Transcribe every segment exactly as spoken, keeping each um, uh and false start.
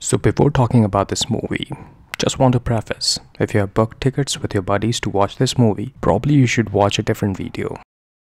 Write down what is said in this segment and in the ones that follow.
So before talking about this movie, just want to preface, if you have booked tickets with your buddies to watch this movie, probably you should watch a different video.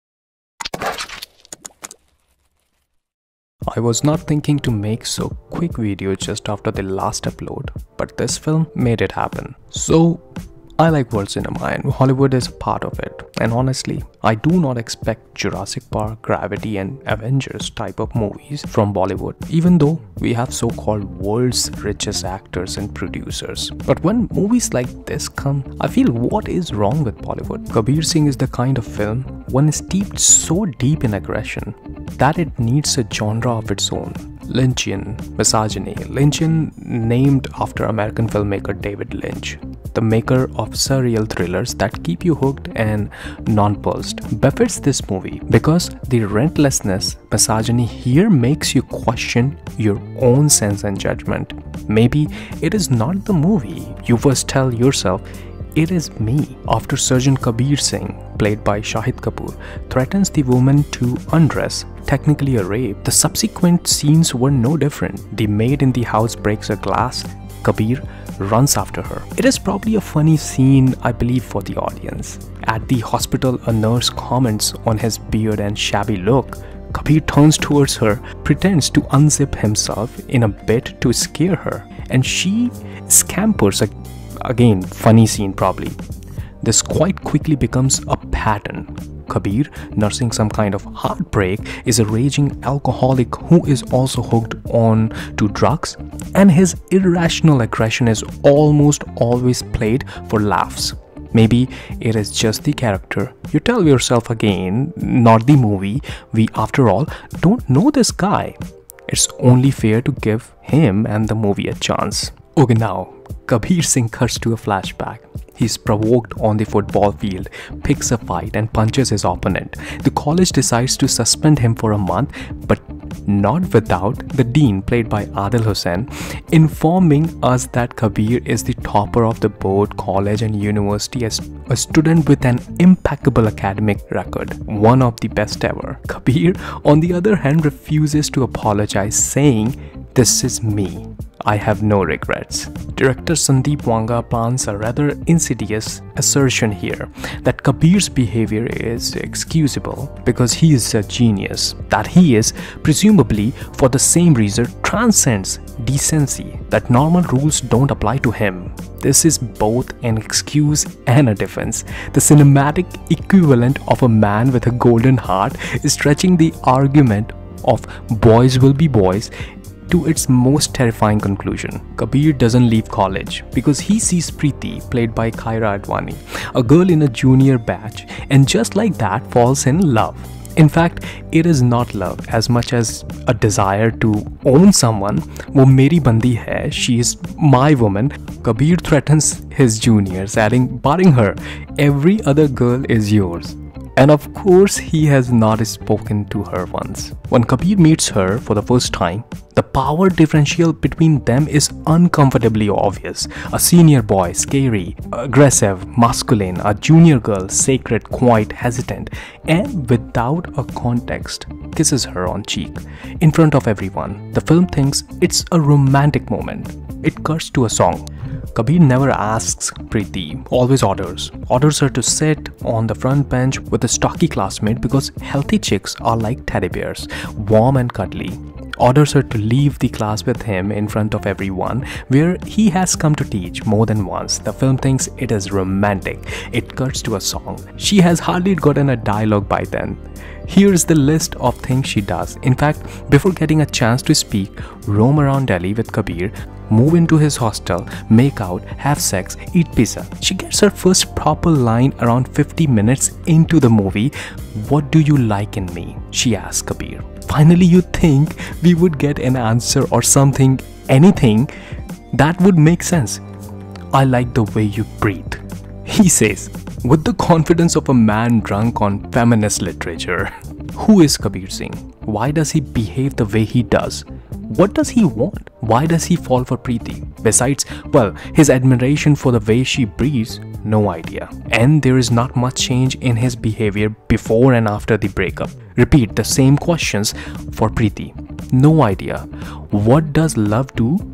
I was not thinking to make so quick video just after the last upload, but this film made it happen. So I like world cinema and Hollywood is a part of it. And honestly, I do not expect Jurassic Park, Gravity and Avengers type of movies from Bollywood, even though we have so-called world's richest actors and producers. But when movies like this come, I feel what is wrong with Bollywood? Kabir Singh is the kind of film one steeped so deep in aggression that it needs a genre of its own. Lynchian, misogyny. Lynchian named after American filmmaker David Lynch, the maker of surreal thrillers that keep you hooked and nonplussed, befits this movie because the relentlessness, misogyny here makes you question your own sense and judgment. Maybe it is not the movie. You first tell yourself, it is me. After Surgeon Kabir Singh, played by Shahid Kapoor, threatens the woman to undress, technically a rape, the subsequent scenes were no different. The maid in the house breaks a glass, Kabir runs after her. It is probably a funny scene, I believe, for the audience. At the hospital, a nurse comments on his beard and shabby look. Kabir turns towards her, pretends to unzip himself in a bid to scare her, and she scampers. Again, funny scene probably. This quite quickly becomes a pattern. Kabir, nursing some kind of heartbreak, is a raging alcoholic who is also hooked on to drugs, and his irrational aggression is almost always played for laughs. Maybe it is just the character. You tell yourself again, not the movie. We, after all, don't know this guy. It's only fair to give him and the movie a chance. Okay, now, Kabir Singh cuts to a flashback. He's provoked on the football field, picks a fight and punches his opponent. The college decides to suspend him for a month, but not without the dean, played by Adil Hussain, informing us that Kabir is the topper of the board, college and university, as a student with an impeccable academic record, one of the best ever. Kabir, on the other hand, refuses to apologize, saying, "This is me. I have no regrets." Director Sandeep Wanga plants a rather insidious assertion here that Kabir's behavior is excusable because he is a genius, that he is, presumably for the same reason, transcends decency, that normal rules don't apply to him. This is both an excuse and a defense. The cinematic equivalent of a man with a golden heart is stretching the argument of boys will be boys to its most terrifying conclusion. Kabir doesn't leave college because he sees Preeti, played by Kiara Advani, a girl in a junior batch, and just like that falls in love. In fact, it is not love as much as a desire to own someone. "Wo meri bandi hai, she is my woman." Kabir threatens his juniors, adding, "Barring her, every other girl is yours." And of course, he has not spoken to her once. When Kabir meets her for the first time, the power differential between them is uncomfortably obvious. A senior boy, scary, aggressive, masculine, a junior girl, sacred, quiet, hesitant, and without a context, kisses her on cheek in front of everyone. The film thinks it's a romantic moment. It cuts to a song. Kabir never asks Preeti, always orders. Orders her to sit on the front bench with a stocky classmate because healthy chicks are like teddy bears, warm and cuddly. Orders her to leave the class with him in front of everyone, where he has come to teach more than once. The film thinks it is romantic. It cuts to a song. She has hardly gotten a dialogue by then. Here's the list of things she does. In fact, before getting a chance to speak, roam around Delhi with Kabir, move into his hostel, make out, have sex, eat pizza. She gets her first proper line around fifty minutes into the movie. "What do you like in me?" she asks Kabir. Finally, you think we would get an answer or something, anything that would make sense. "I like the way you breathe," he says, with the confidence of a man drunk on feminist literature. Who is Kabir Singh? Why does he behave the way he does? What does he want? Why does he fall for Preeti? Besides, well, his admiration for the way she breathes, no idea. And there is not much change in his behavior before and after the breakup. Repeat the same questions for Preeti. No idea. What does love do?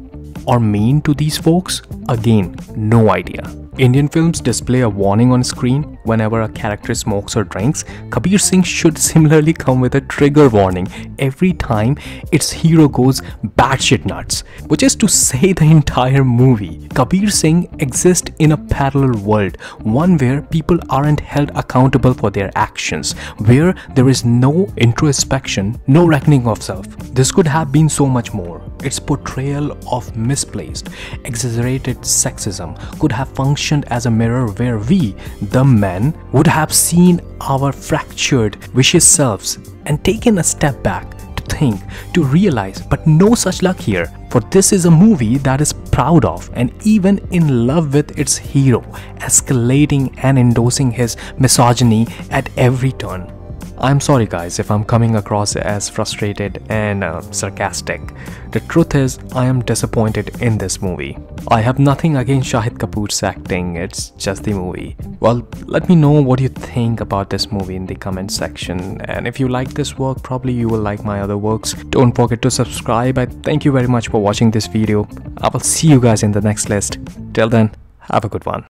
or mean to these folks? Again, no idea. Indian films display a warning on screen whenever a character smokes or drinks. Kabir Singh should similarly come with a trigger warning every time its hero goes batshit nuts, which is to say the entire movie. Kabir Singh exists in a parallel world, one where people aren't held accountable for their actions, where there is no introspection, no reckoning of self. This could have been so much more. Its portrayal of misplaced, exaggerated sexism could have functioned as a mirror where we, the men, would have seen our fractured, vicious selves and taken a step back to think, to realize, but no such luck here. For this is a movie that is proud of and even in love with its hero, escalating and endorsing his misogyny at every turn. I'm sorry guys if I'm coming across as frustrated and uh, sarcastic. The truth is, I am disappointed in this movie. I have nothing against Shahid Kapoor's acting, it's just the movie. Well, let me know what you think about this movie in the comment section, and if you like this work, probably you will like my other works. Don't forget to subscribe. I thank you very much for watching this video. I will see you guys in the next list. Till then, have a good one.